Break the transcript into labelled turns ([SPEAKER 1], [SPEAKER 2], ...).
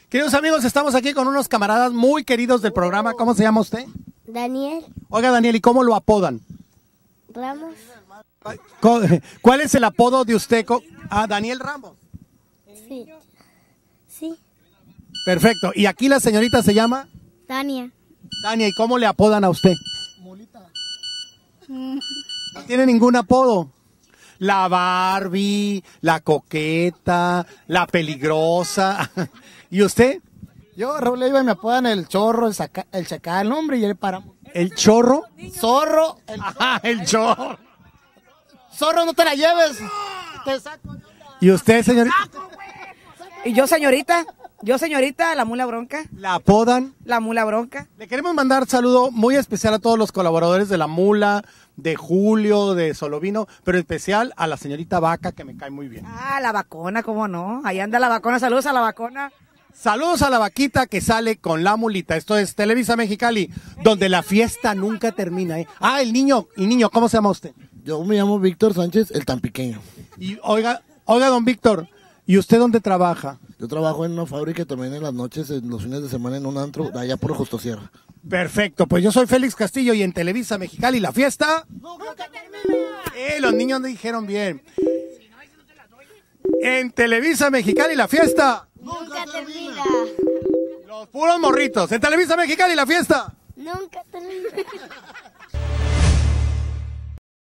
[SPEAKER 1] Queridos amigos, estamos aquí con unos camaradas muy queridos del programa. ¿Cómo se llama usted?
[SPEAKER 2] Daniel
[SPEAKER 1] Oiga, Daniel, ¿y cómo lo apodan?
[SPEAKER 2] Ramos.
[SPEAKER 1] ¿Cuál es el apodo de usted? Daniel Ramos.
[SPEAKER 2] Sí. Sí.
[SPEAKER 1] Perfecto. ¿Y aquí la señorita se llama?
[SPEAKER 2] Tania.
[SPEAKER 1] Tania, ¿y cómo le apodan a usted? No tiene ningún apodo. La Barbie, la coqueta, la peligrosa. ¿Y usted?
[SPEAKER 3] Yo, Raúl Leiva, me apodan el chorro, el chacal, hombre, y el páramo.
[SPEAKER 1] ¿El chorro?
[SPEAKER 3] Zorro.
[SPEAKER 1] Ajá, el chorro.
[SPEAKER 3] Zorro, no te la lleves. Te saco.
[SPEAKER 1] ¿Y usted, señorita?
[SPEAKER 4] Y yo, señorita, la mula bronca.
[SPEAKER 1] ¿La apodan?
[SPEAKER 4] La mula bronca.
[SPEAKER 1] Le queremos mandar saludo muy especial a todos los colaboradores de La Mula, de Julio, de Solovino, pero especial a la señorita Vaca, que me cae muy bien.
[SPEAKER 4] Ah, la vacona, ¿cómo no? Ahí anda la vacona, saludos a la vacona.
[SPEAKER 1] Saludos a la vaquita que sale con la mulita. Esto es Televisa Mexicali, donde la fiesta nunca termina, ¿eh? Ah, el niño, ¿cómo se llama usted?
[SPEAKER 3] Yo me llamo Víctor Sánchez, el Tampiqueño.
[SPEAKER 1] Y oiga, don Víctor, ¿y usted dónde trabaja?
[SPEAKER 3] Yo trabajo en una fábrica y también en las noches, en los fines de semana en un antro, de allá por Justo Sierra.
[SPEAKER 1] Perfecto, pues yo soy Félix Castillo y en Televisa Mexicali la fiesta
[SPEAKER 3] ¡Nunca termina!
[SPEAKER 1] Los niños dijeron bien. En Televisa Mexicali la fiesta
[SPEAKER 2] Nunca termina.
[SPEAKER 1] los puros morritos. En Televisa Mexicali la fiesta
[SPEAKER 2] Nunca termina.